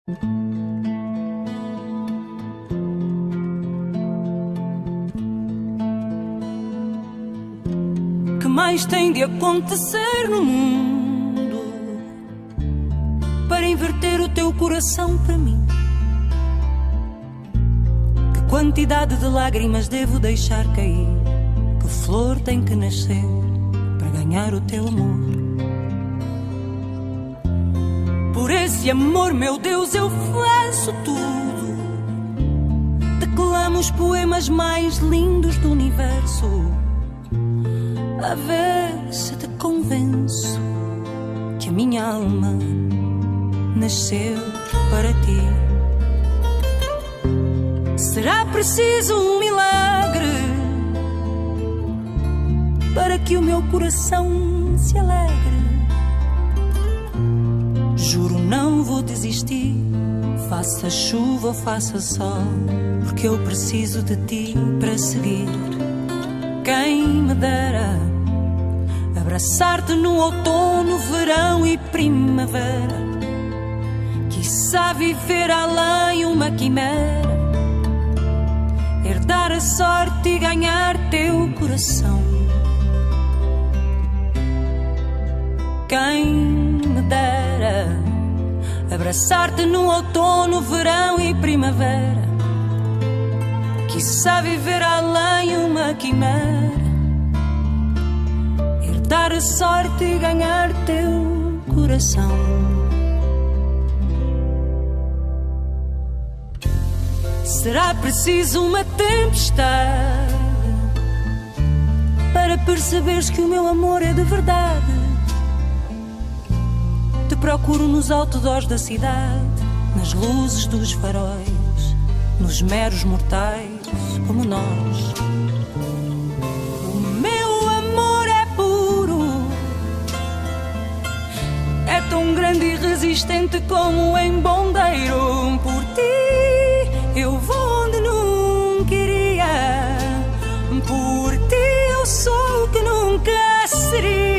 Que mais tem de acontecer no mundo para inverter o teu coração para mim? Que quantidade de lágrimas devo deixar cair? Que flor tem que nascer para ganhar o teu amor? Por esse amor, meu Deus, eu faço tudo. Declamo os poemas mais lindos do universo, a ver se te convenço que a minha alma nasceu para ti. Será preciso um milagre para que o meu coração se alegre. Juro, não vou desistir, faça chuva ou faça sol, porque eu preciso de ti para seguir. Quem me dera abraçar-te no outono, verão e primavera, quiçá viver além uma quimera, herdar a sorte e ganhar teu coração. Quem me dera abraçar-te no outono, verão e primavera, quiçá viver além uma quimera, herdar a sorte e ganhar teu coração. Será preciso uma tempestade para perceberes que o meu amor é de verdade. Te procuro nos outdoors da cidade, nas luzes dos faróis, nos meros mortais como nós. O meu amor é puro, é tão grande e resistente como um embondeiro. Por ti eu vou onde nunca iria, por ti eu sou o que nunca seria.